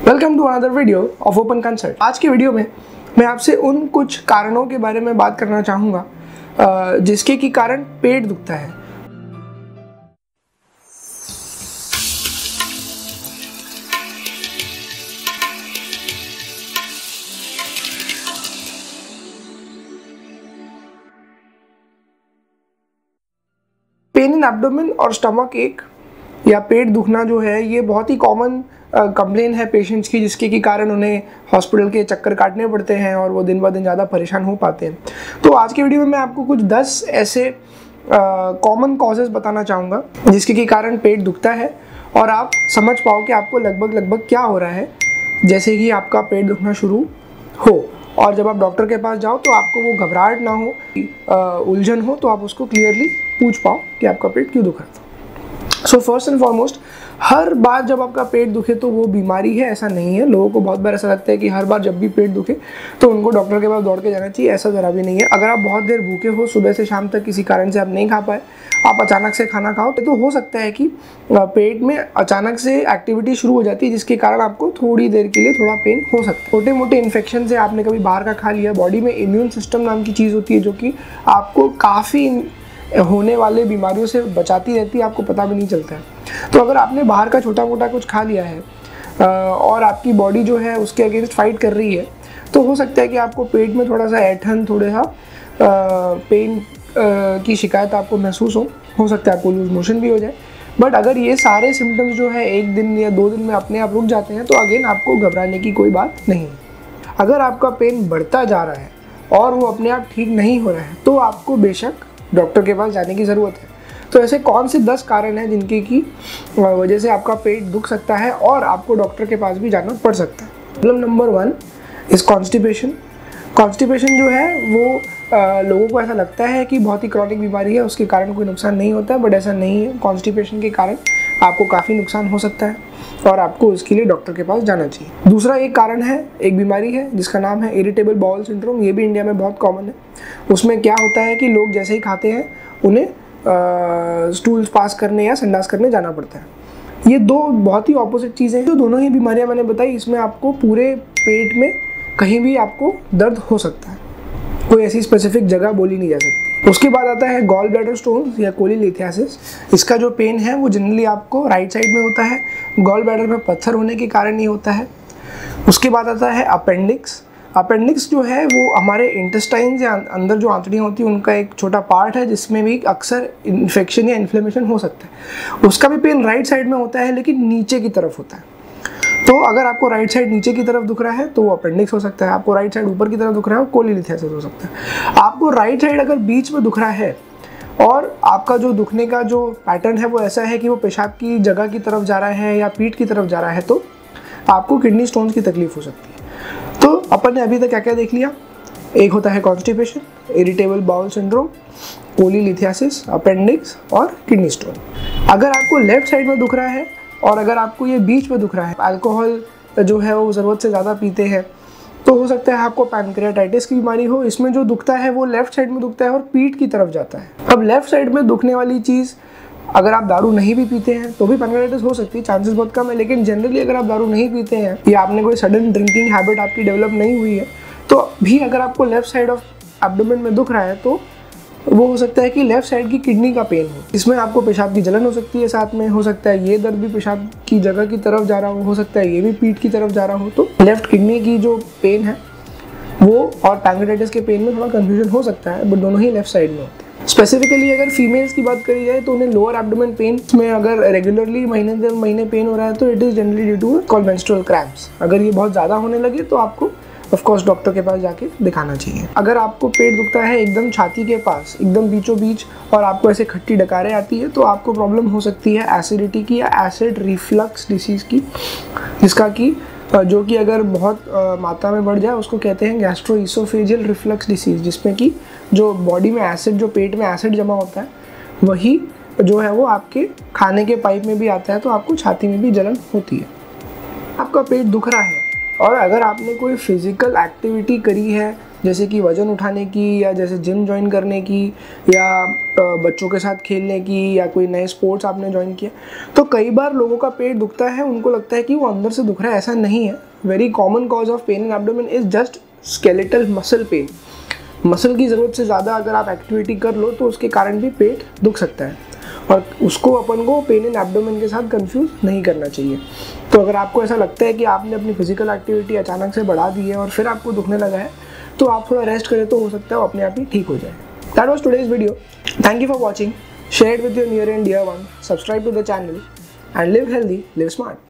Welcome to another video of Open Consult. आज के video में मैं आपसे उन कुछ कारणों के बारे में बात करना चाहूँगा जिसके की कारण पेट दुखता है। पेन इन एब्डोमेन और स्टमक एक या पेट दुखना जो है ये बहुत ही कॉमन कंप्लेन है पेशेंट्स की, जिसके की कारण उन्हें हॉस्पिटल के चक्कर काटने पड़ते हैं और वो दिन ब दिन ज़्यादा परेशान हो पाते हैं। तो आज के वीडियो में मैं आपको कुछ 10 ऐसे कॉमन कॉजेज़ बताना चाहूँगा जिसके की कारण पेट दुखता है और आप समझ पाओ कि आपको लगभग क्या हो रहा है जैसे ही आपका पेट दुखना शुरू हो। और जब आप डॉक्टर के पास जाओ तो आपको वो घबराहट ना हो, उलझन हो, तो आप उसको क्लियरली पूछ पाओ कि आपका पेट क्यों दुख रहा था। सो फर्स्ट एंड फॉरमोस्ट, हर बार जब आपका पेट दुखे तो वो बीमारी है, ऐसा नहीं है। लोगों को बहुत बार ऐसा लगता है कि हर बार जब भी पेट दुखे तो उनको डॉक्टर के पास दौड़ के जाना चाहिए, ऐसा ज़रा भी नहीं है। अगर आप बहुत देर भूखे हो, सुबह से शाम तक किसी कारण से आप नहीं खा पाए, आप अचानक से खाना खाओ तो हो सकता है कि पेट में अचानक से एक्टिविटी शुरू हो जाती है जिसके कारण आपको थोड़ी देर के लिए थोड़ा पेन हो सकता है। छोटे मोटे इन्फेक्शन से आपने कभी बाहर का खा लिया, बॉडी में इम्यून सिस्टम नाम की चीज़ होती है जो कि आपको काफ़ी होने वाले बीमारियों से बचाती रहती है, आपको पता भी नहीं चलता है। तो अगर आपने बाहर का छोटा मोटा कुछ खा लिया है और आपकी बॉडी जो है उसके अगेंस्ट फाइट कर रही है तो हो सकता है कि आपको पेट में थोड़ा सा ऐंठन, थोड़ा सा पेन की शिकायत आपको महसूस हो सकता है आपको लूज मोशन भी हो जाए। बट अगर ये सारे सिम्टम्स जो है 1 दिन या 2 दिन में अपने आप रुक जाते हैं तो अगेन आपको घबराने की कोई बात नहीं है। अगर आपका पेन बढ़ता जा रहा है और वो अपने आप ठीक नहीं हो रहा है तो आपको बेशक डॉक्टर के पास जाने की ज़रूरत है। तो ऐसे कौन से 10 कारण हैं जिनकी की वजह से आपका पेट दुख सकता है और आपको डॉक्टर के पास भी जाना पड़ सकता है। Problem number 1 is constipation. Constipation जो है वो लोगों को ऐसा लगता है कि बहुत ही क्रॉनिक बीमारी है, उसके कारण कोई नुकसान नहीं होता है, बट ऐसा नहीं है। कॉन्स्टिपेशन के कारण आपको काफ़ी नुकसान हो सकता है और आपको उसके लिए डॉक्टर के पास जाना चाहिए। दूसरा एक कारण है, एक बीमारी है जिसका नाम है इरिटेबल बाउल सिंड्रोम। ये भी इंडिया में बहुत कॉमन है। उसमें क्या होता है कि लोग जैसे ही खाते हैं उन्हें स्टूल्स पास करने या संडास करने जाना पड़ता है। ये दो बहुत ही ऑपोजिट चीज़ें हैं। जो दोनों ही बीमारियां मैंने बताई, इसमें आपको पूरे पेट में कहीं भी आपको दर्द हो सकता है, कोई ऐसी स्पेसिफिक जगह बोली नहीं जा सकती। उसके बाद आता है गॉल ब्लैडर स्टोन्स या कोलीलिथियासिस। इसका जो पेन है वो जनरली आपको राइट साइड में होता है। गॉल ब्लैडर में पत्थर होने के कारण ये होता है। उसके बाद आता है अपेंडिक्स। अपेंडिक्स जो है वो हमारे इंटेस्टाइन या अंदर जो आंतड़ियाँ होती हैं उनका एक छोटा पार्ट है जिसमें भी अक्सर इन्फेक्शन या इन्फ्लेमेशन हो सकता है। उसका भी पेन राइट साइड में होता है लेकिन नीचे की तरफ होता है। तो अगर आपको राइट साइड नीचे की तरफ दुख रहा है तो वो अपेंडिक्स हो सकता है। आपको राइट साइड ऊपर की तरफ दुख रहा है वो कोलीलिथियासिस हो सकता है। आपको राइट साइड अगर बीच में दुख रहा है और आपका जो दुखने का जो पैटर्न है वो ऐसा है कि वो पेशाब की जगह की तरफ जा रहा है या पीठ की तरफ जा रहा है तो आपको किडनी स्टोन्स की तकलीफ हो सकती है। तो अपन ने अभी तक क्या क्या देख लिया? एक होता है constipation, irritable bowel syndrome, cholelithiasis, appendix और किडनी स्टोन। अगर आपको लेफ्ट साइड में दुख रहा है और अगर आपको ये बीच में दुख रहा है, अल्कोहल जो है वो ज़रूरत से ज़्यादा पीते हैं तो हो सकता है आपको पैनक्रियाटाइटिस की बीमारी हो। इसमें जो दुखता है वो लेफ्ट साइड में दुखता है और पीठ की तरफ जाता है। अब लेफ्ट साइड में दुखने वाली चीज़, अगर आप दारू नहीं भी पीते हैं तो भी पैनक्रियाटाइटिस हो सकती है, चांसेस बहुत कम है। लेकिन जनरली अगर आप दारू नहीं पीते हैं या आपने कोई सडन ड्रिंकिंग हैबिट आपकी डेवलप नहीं हुई है तो भी अगर आपको लेफ्ट साइड ऑफ एब्डोमेन में दुख रहा है तो वो हो सकता है कि लेफ्ट साइड की किडनी का पेन हो। इसमें आपको पेशाब की जलन हो सकती है, साथ में हो सकता है ये दर्द भी पेशाब की जगह की तरफ जा रहा हो सकता है ये भी पीठ की तरफ जा रहा हो। तो लेफ्ट किडनी की जो पेन है वो और पैनक्रियाटाइटिस के पेन में थोड़ा कन्फ्यूजन हो सकता है, बट दोनों ही लेफ्ट साइड में होते हैं। स्पेसिफिकली अगर फीमेल्स की बात करी जाए तो उन्हें लोअर एब्डोमेन पेन में अगर रेगुलरली महीने दर महीने पेन हो रहा है तो it is generally due to called menstrual cramps. अगर ये बहुत ज़्यादा होने लगे तो आपको ऑफ कोर्स डॉक्टर के पास जाके दिखाना चाहिए। अगर आपको पेट दुखता है एकदम छाती के पास, एकदम बीचों बीच, और आपको ऐसे खट्टी डकारें आती है तो आपको प्रॉब्लम हो सकती है एसिडिटी की या एसिड रिफ्लक्स डिसीज़ की, जिसका कि जो कि अगर बहुत मात्रा में बढ़ जाए उसको कहते हैं गैस्ट्रोइसोफेजियल रिफ्लक्स डिसीज़, जिसमें कि जो बॉडी में एसिड, जो पेट में एसिड जमा होता है वही जो है वो आपके खाने के पाइप में भी आता है तो आपको छाती में भी जलन होती है। आपका पेट दुख रहा है और अगर आपने कोई फिज़िकल एक्टिविटी करी है जैसे कि वज़न उठाने की, या जैसे जिम ज्वाइन करने की, या बच्चों के साथ खेलने की, या कोई नए स्पोर्ट्स आपने ज्वाइन किया, तो कई बार लोगों का पेट दुखता है, उनको लगता है कि वो अंदर से दुख रहा है। ऐसा नहीं है। Very common cause of pain in abdomen is just skeletal muscle pain. Muscle की ज़रूरत से ज़्यादा अगर आप एक्टिविटी कर लो तो उसके कारण भी पेट दुख सकता है, और उसको अपन को पेन इन एब्डोमेन के साथ कंफ्यूज नहीं करना चाहिए। तो अगर आपको ऐसा लगता है कि आपने अपनी फिजिकल एक्टिविटी अचानक से बढ़ा दी है और फिर आपको दुखने लगा है, तो आप थोड़ा रेस्ट करें तो हो सकता है वो अपने आप ही ठीक हो जाए। That was today's video. Thank you for watching. Share it with your near and dear one. Subscribe to the channel and live healthy, live smart.